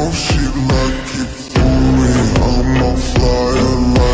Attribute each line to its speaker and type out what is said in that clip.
Speaker 1: know she like it for me. I'm a flyer like